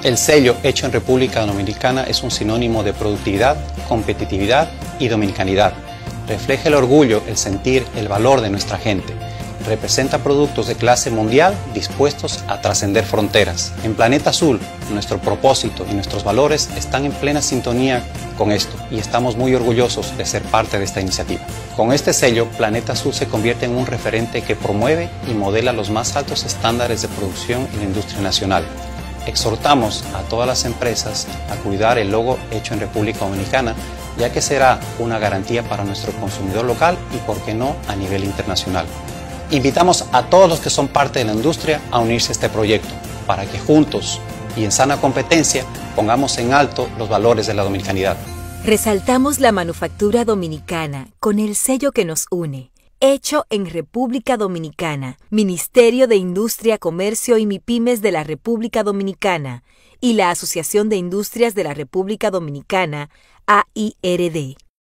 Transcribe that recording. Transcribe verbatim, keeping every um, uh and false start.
El sello hecho en República Dominicana es un sinónimo de productividad, competitividad y dominicanidad. Refleja el orgullo, el sentir, el valor de nuestra gente. Representa productos de clase mundial dispuestos a trascender fronteras. En Planeta Azul, nuestro propósito y nuestros valores están en plena sintonía con esto y estamos muy orgullosos de ser parte de esta iniciativa. Con este sello, Planeta Azul se convierte en un referente que promueve y modela los más altos estándares de producción en la industria nacional. Exhortamos a todas las empresas a cuidar el logo hecho en República Dominicana, ya que será una garantía para nuestro consumidor local y, por qué no, a nivel internacional. Invitamos a todos los que son parte de la industria a unirse a este proyecto, para que juntos y en sana competencia pongamos en alto los valores de la dominicanidad. Resaltamos la manufactura dominicana con el sello que nos une. Hecho en República Dominicana, Ministerio de Industria, Comercio y MIPYMES de la República Dominicana y la Asociación de Industrias de la República Dominicana, A I R D.